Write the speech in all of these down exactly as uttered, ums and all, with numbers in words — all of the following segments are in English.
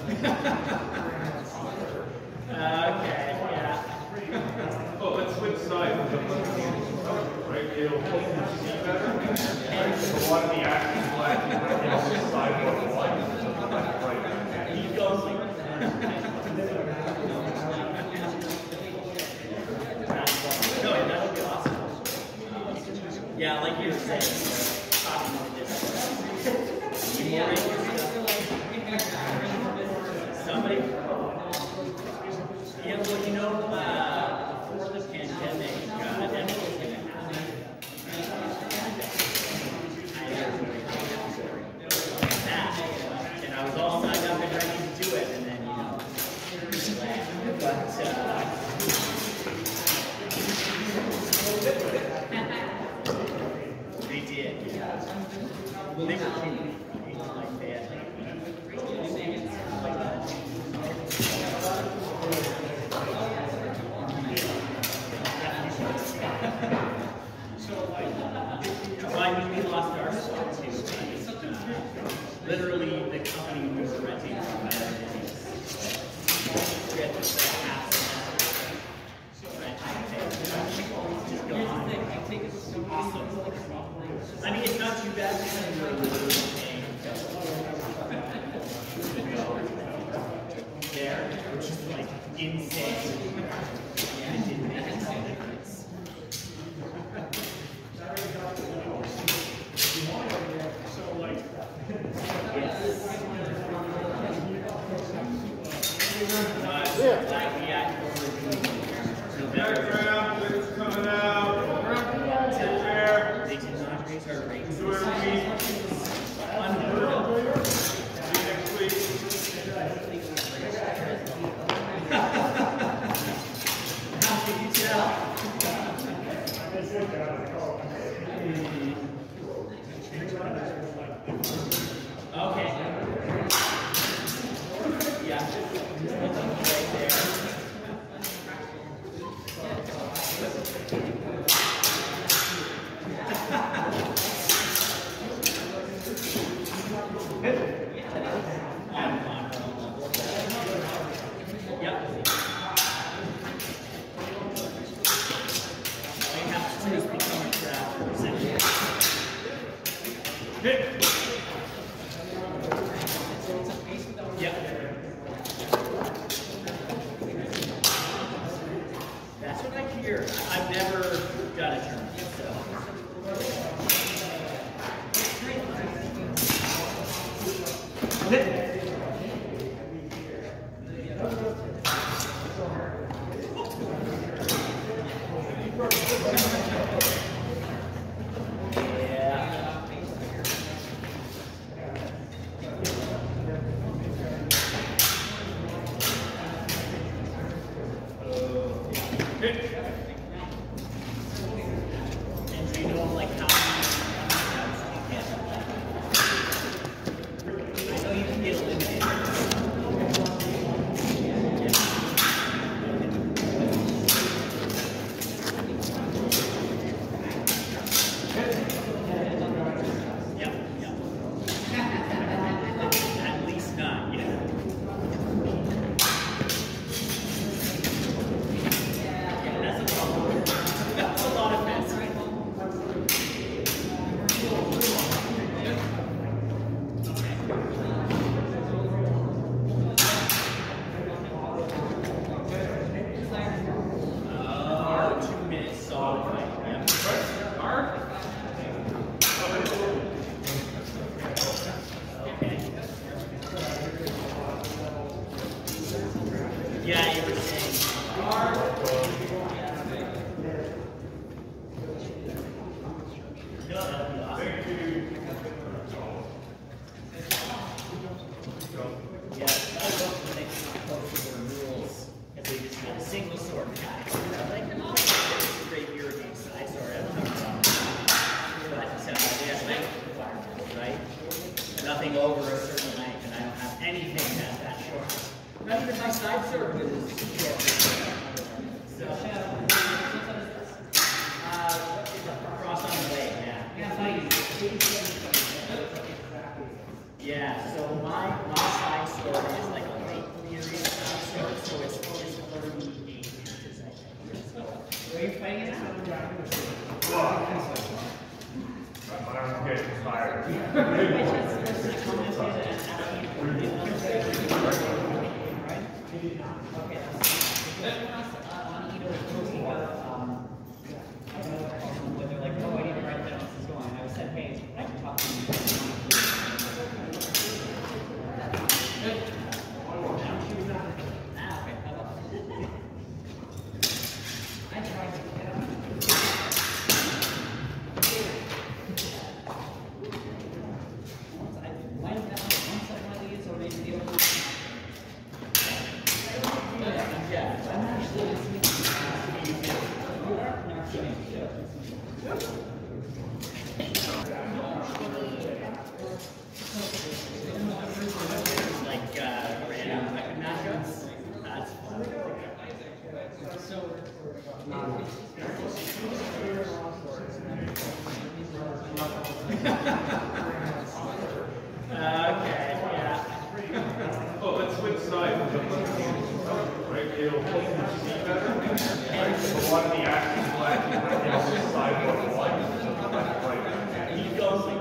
Okay, yeah. Oh, let's switch sides. Right, it'll help you see better. A lot of the action is lacking right now. This side of the line. Right. Keep going. No, that would be awesome. Yeah, like you were saying, talking about this. Somebody? Yeah, well, you know, uh, before the pandemic, uh, that was going to happen. And I was all signed up and ready to do it, and then, you know, but, uh, they did, yeah. Well, they were cute, like they had, like, well, I mean, we lost our spot too. Literally, the company we were renting from, we had to say half just go on. Awesome. I mean, it's not too bad because we're literally paying there, which is like insane. Yeah, it didn't make any difference. So, like, yes. Uh, like, yeah. Diagram, it's coming out. Sit there. They did not raise our rates. Enjoy your week. Unheard of. See you next week. How can you tell? Okay. Yeah. Right there. Yep. All you have to do is become a crowd for a second. Hit. Yep. That's what I hear. I've never done a tournament, so. Hit. And do you know like how I know you can get eliminated. Yep, yep. At least not, yeah. That's a lot of mess. Oh, two minutes solid fight. Yeah. Okay. Yeah, you were saying. No, that'd be awesome. Yeah, I love when they come close to the rules if they just get a single sword guy. Like, oh, it's a great Euro game Sidesword. I don't have a problem. But uh, they have length requirements, right? Nothing over a certain length, and I don't have anything that's that short. Not even my Sidesword is short. So, uh, cross on the leg, yeah. Yeah, so my, my Sidesword is like a yeah. Oh, let's switch sides. Right, it'll help you see better. Right, so a lot of the action is lacking right now on this side of the line. Right. Keep going.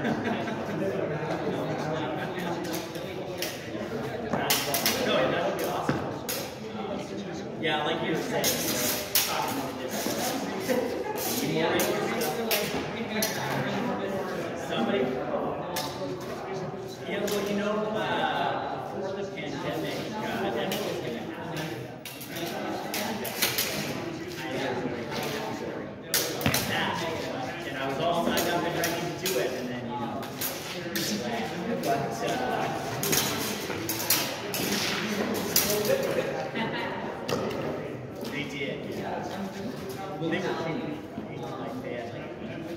No, that would be awesome. Yeah, like you were saying, talking about this. Somebody? Yeah, well, you know, uh, before the pandemic, uh, that was going to happen. That, and I was all signed up and ready to do it, and then, you know, but, uh, they did, yeah. Well, they were cute, like they had, like,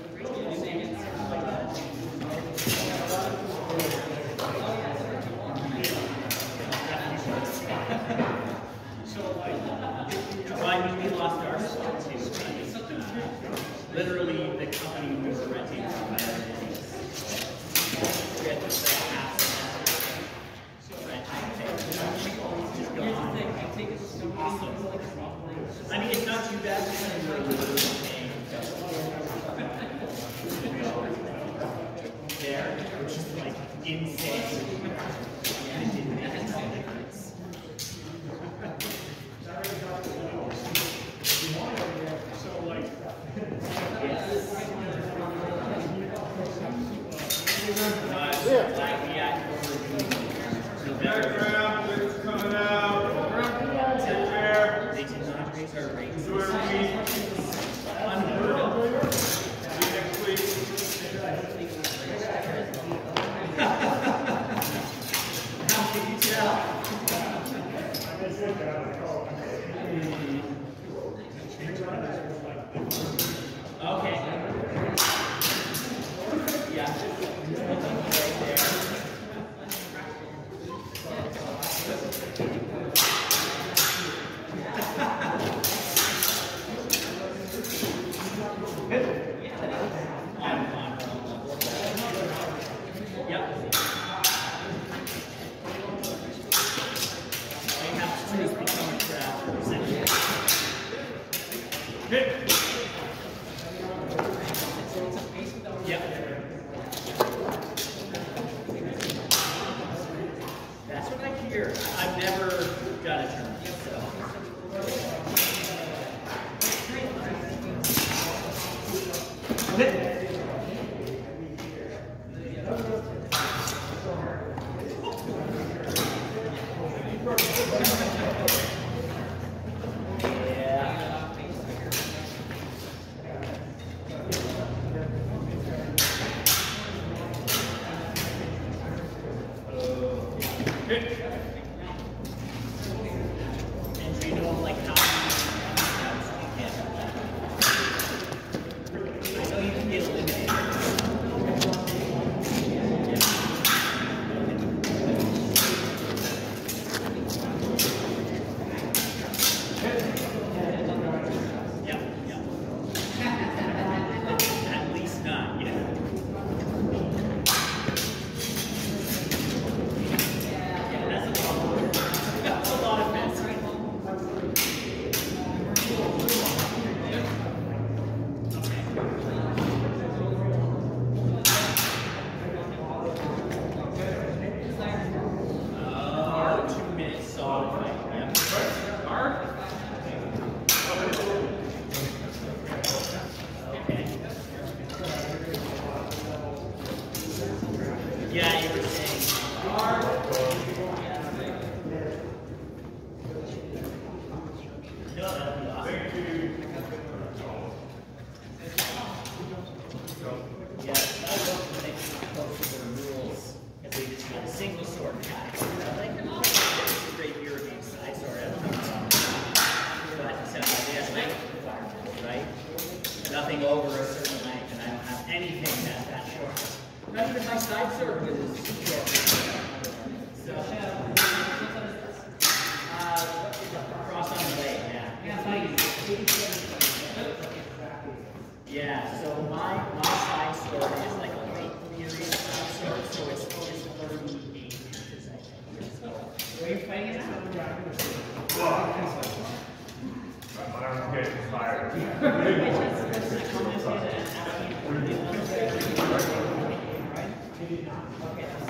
Well, I mean, we lost our spot too. Literally, the company we were renting from, we had to say half the rent. Just go on. Awesome. I mean, it's not too bad because we're literally paying there, which is like insane. And it didn't make a difference. Diagram, it's coming out. Sit there. They did not raise our rates. Enjoy your week. Unheard of. See you next week. How can you tell? Okay. Yeah. Right there. That's what I hear. I've never done a tournament, so. Are you fighting it out? I'm getting tired. Okay.